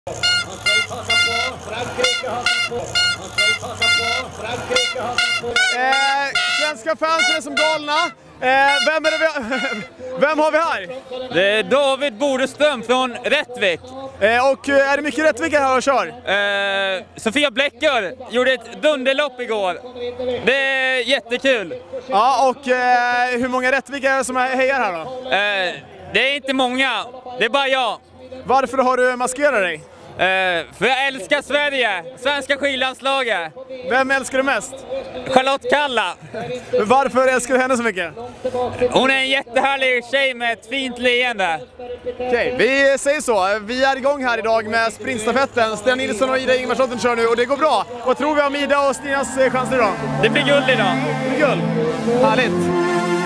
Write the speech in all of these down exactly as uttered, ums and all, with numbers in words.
Eh, svenska fansen är som galna. Eh, vem, är det vi, vem har vi här? Det är David Bodeström från Rättvik. Eh, och är det mycket Rättvik här och kör? Eh, Sofia Bläcker gjorde ett dunderlopp igår. Det är jättekul. Ja, och eh, hur många Rättvik är det som hejar här då? Eh, det är inte många, det är bara jag. Varför har du maskerat dig? Eh, för jag älskar Sverige, svenska skidlandslaget. Vem älskar du mest? Charlotte Kalla. Varför älskar du henne så mycket? Hon är en jättehärlig tjej med ett fint leende. Okej, vi säger så. Vi är igång här idag med sprintstafetten. Sten Nilsson och Ida Ingvarsdotter kör nu och det går bra. Vad tror vi om Ida och Stinas chanser idag? Det blir guld idag. Det blir guld. Härligt.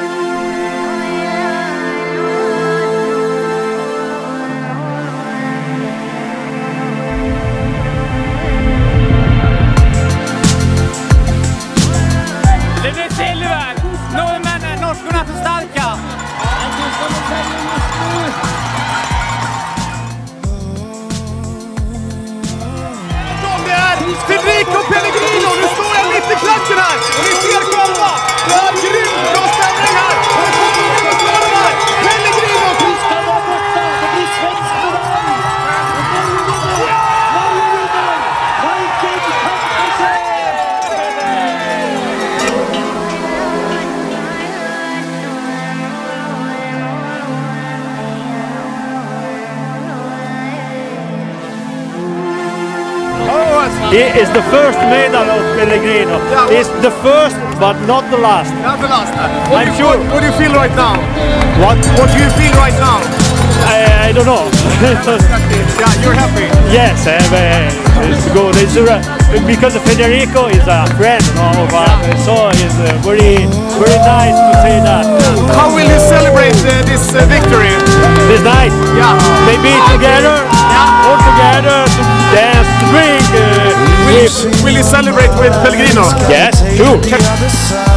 Det blir silver! Norrmännen, norskorna är för starka! Det är Federico Pellegrino! Nu står jag mitt i klacken här! Och ni ser själva! Det är grymt bra stämning här! Och det kommer att slå den här! Pellegrino! Tyskland var borta! Det blir svensk på den! It is the first medal of Pellegrino. Yeah, It's the first, but not the last. Not the last. What I'm do you, sure. What, what do you feel right now? What? What do you feel right now? I, I don't know. Yeah, you're happy. Yes, uh, uh, it's good. It's uh, because Federico is a friend of us, so it's uh, very, very nice to say that. How will you celebrate uh, this uh, victory? This night, Yeah. maybe together, Yeah. all together, to dance, to drink. Uh, Will you, will you celebrate with Pellegrino? yes, sure.